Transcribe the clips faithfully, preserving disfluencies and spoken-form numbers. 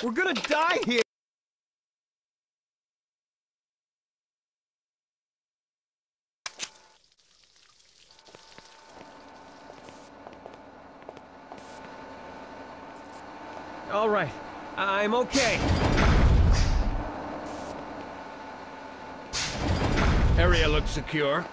We're gonna die here! All right, I'm okay. Area looks secure.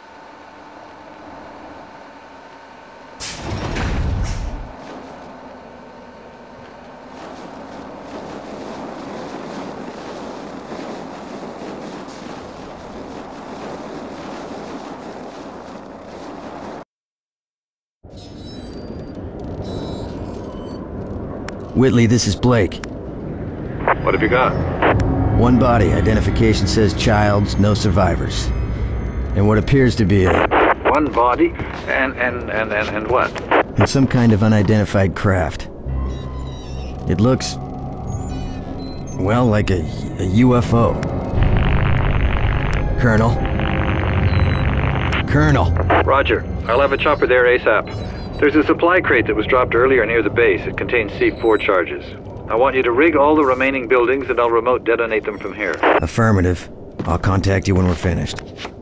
Whitley, this is Blake. What have you got? One body, identification says Childs, no survivors. And what appears to be a... One body? And, and, and, and, and what? and some kind of unidentified craft. It looks... well, like a, a U F O. Colonel? Colonel! Roger. I'll have a chopper there ASAP. There's a supply crate that was dropped earlier near the base. It contains C four charges. I want you to rig all the remaining buildings and I'll remote detonate them from here. Affirmative. I'll contact you when we're finished.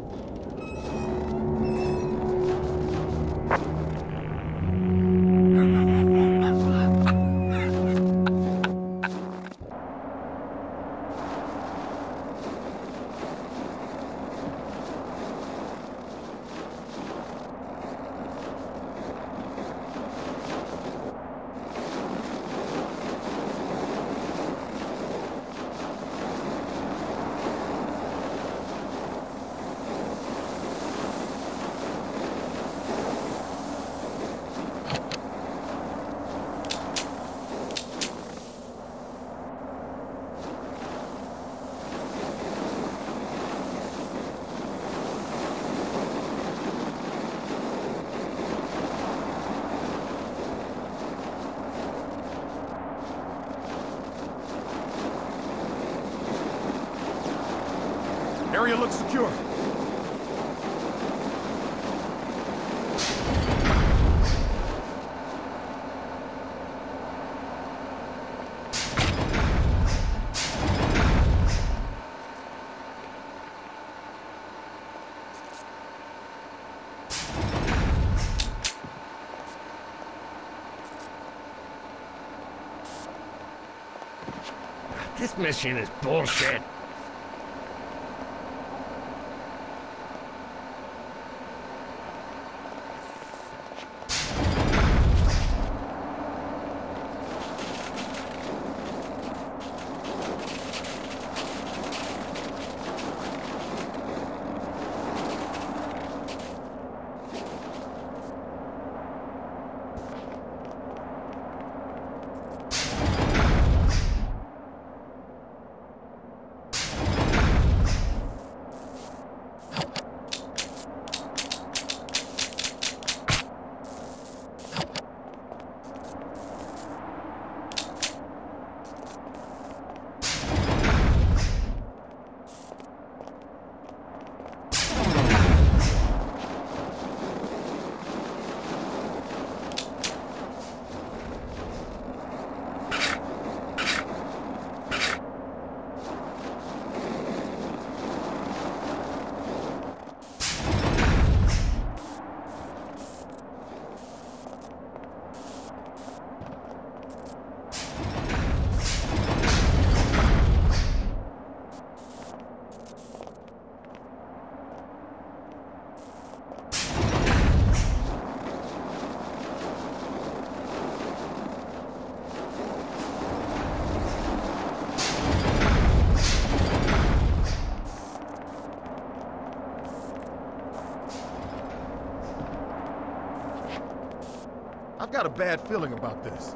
Area looks secure. This mission is bullshit. I've got a bad feeling about this.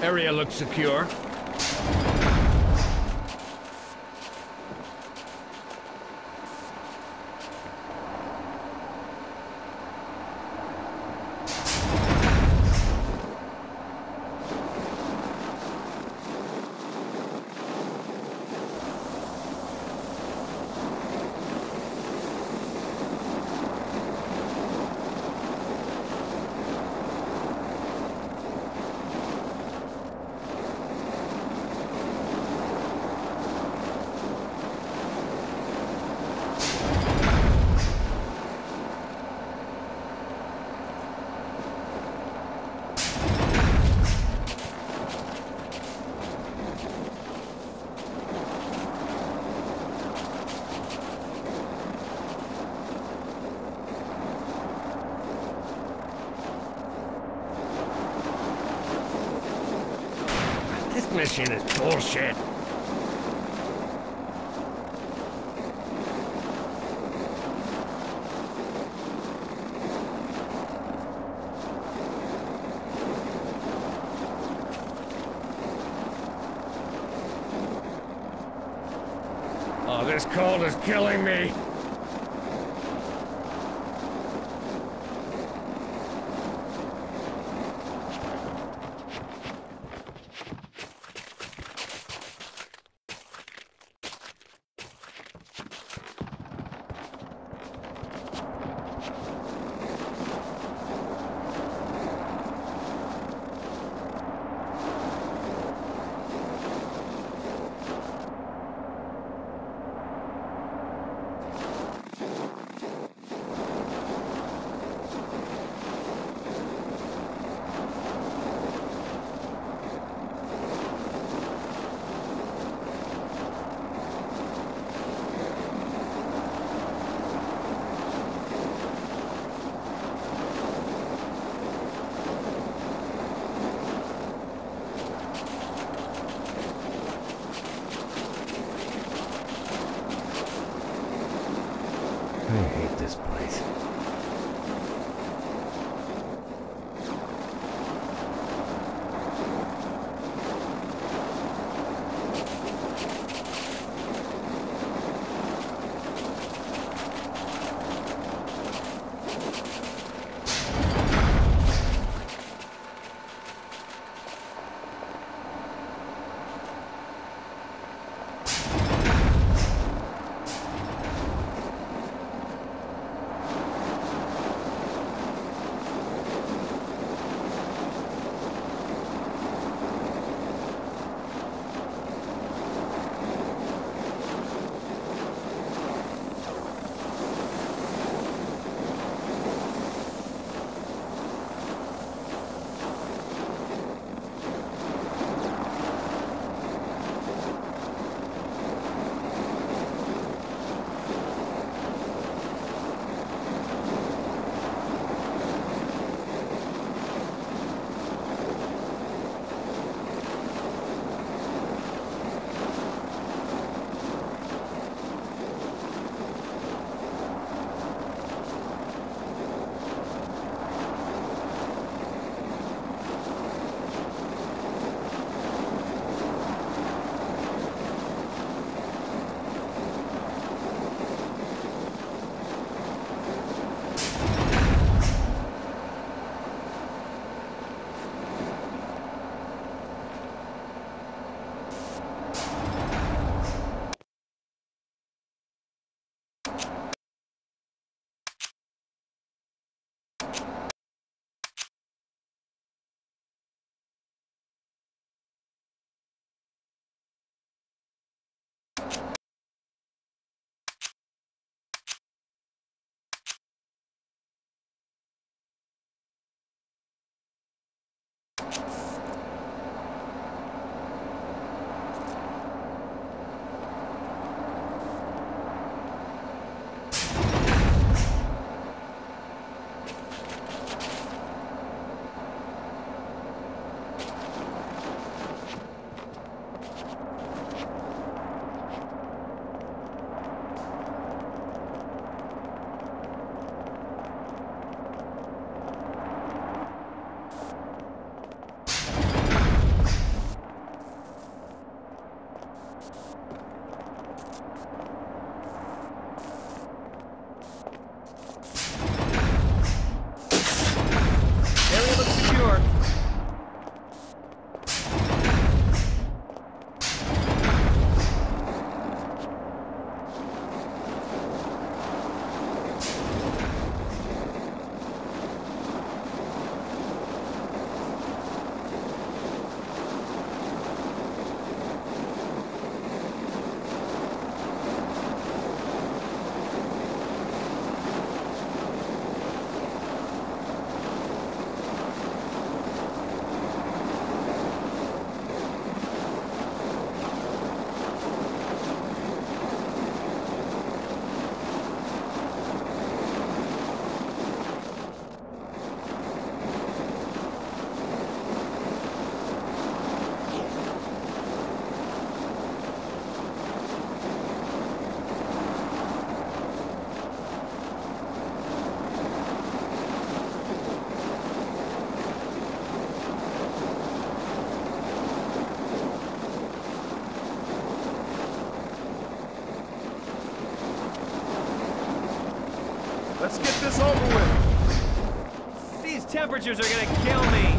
Area looks secure. This mission is bullshit. Oh, this cold is killing me. I hate this place. Let's get this over with. These temperatures are gonna kill me.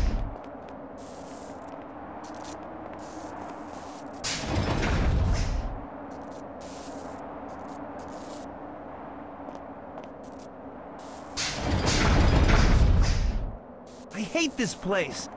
I hate this place.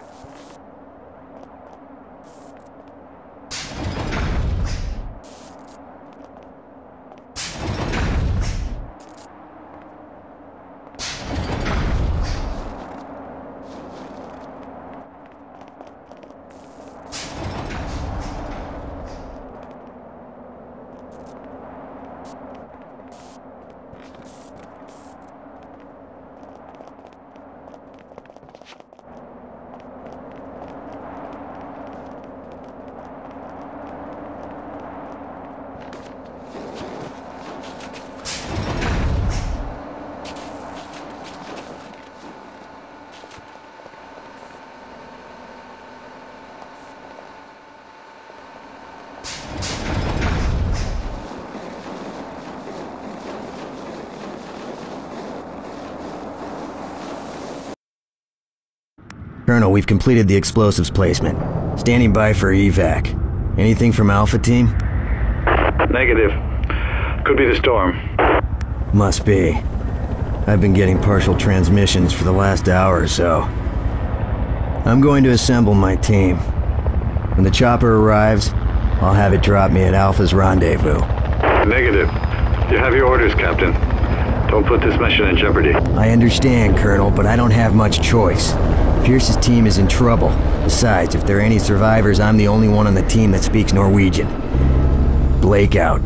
Colonel, we've completed the explosives placement. Standing by for evac. Anything from Alpha Team? Negative. Could be the storm. Must be. I've been getting partial transmissions for the last hour or so. I'm going to assemble my team. When the chopper arrives, I'll have it drop me at Alpha's rendezvous. Negative. You have your orders, Captain. Don't put this mission in jeopardy. I understand, Colonel, but I don't have much choice. Pierce's team is in trouble. Besides, if there are any survivors, I'm the only one on the team that speaks Norwegian. Blake out.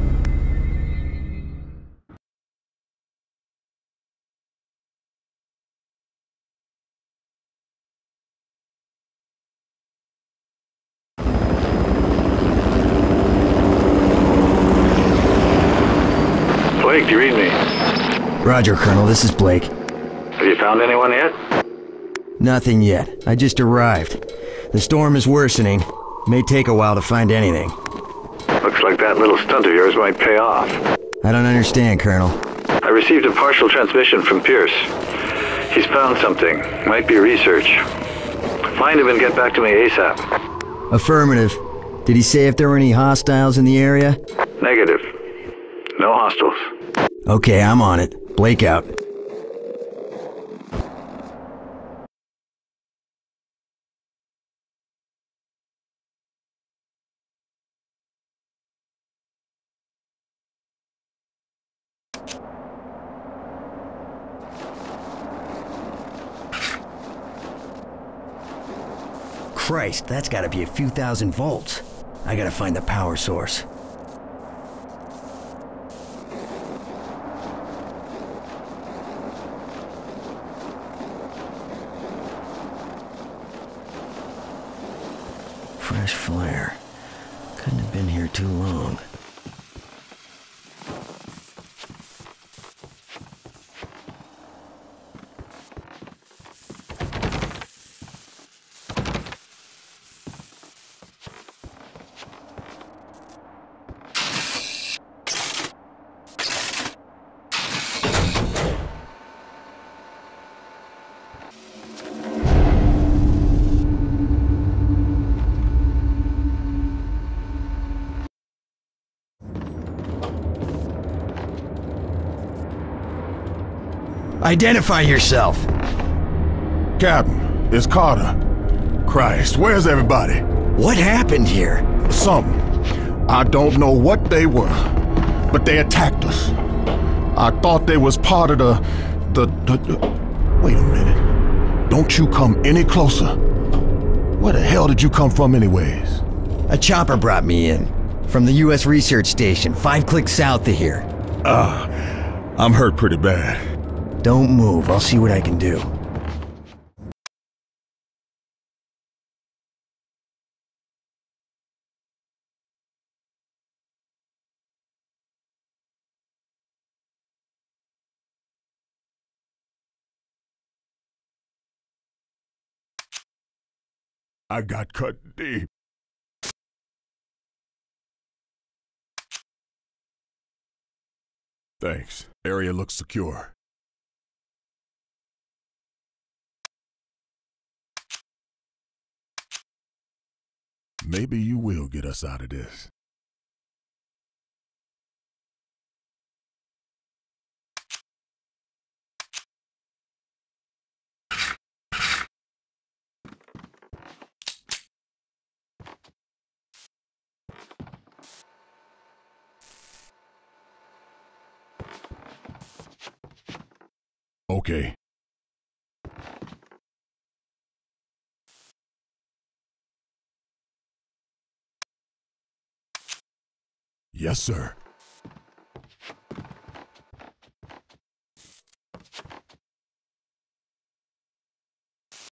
Blake, do you read me? Roger, Colonel. This is Blake. Have you found anyone yet? Nothing yet. I just arrived. The storm is worsening. May take a while to find anything. Looks like that little stunt of yours might pay off. I don't understand, Colonel. I received a partial transmission from Pierce. He's found something. Might be research. Find him and get back to me ASAP. Affirmative. Did he say if there were any hostiles in the area? Negative. No hostiles. Okay, I'm on it. Blake out. Christ, that's gotta be a few thousand volts. I gotta find the power source. Fresh flare. Couldn't have been here too long. Identify yourself! Captain, it's Carter. Christ, where's everybody? What happened here? Something. I don't know what they were, but they attacked us. I thought they was part of the, the, the, the... Wait a minute. Don't you come any closer. Where the hell did you come from anyways? A chopper brought me in. From the U S Research Station, five clicks south of here. Ah, I'm hurt pretty bad. Don't move, I'll see what I can do. I got cut deep. Thanks. Area looks secure. Maybe you will get us out of this. Okay. Yes, sir.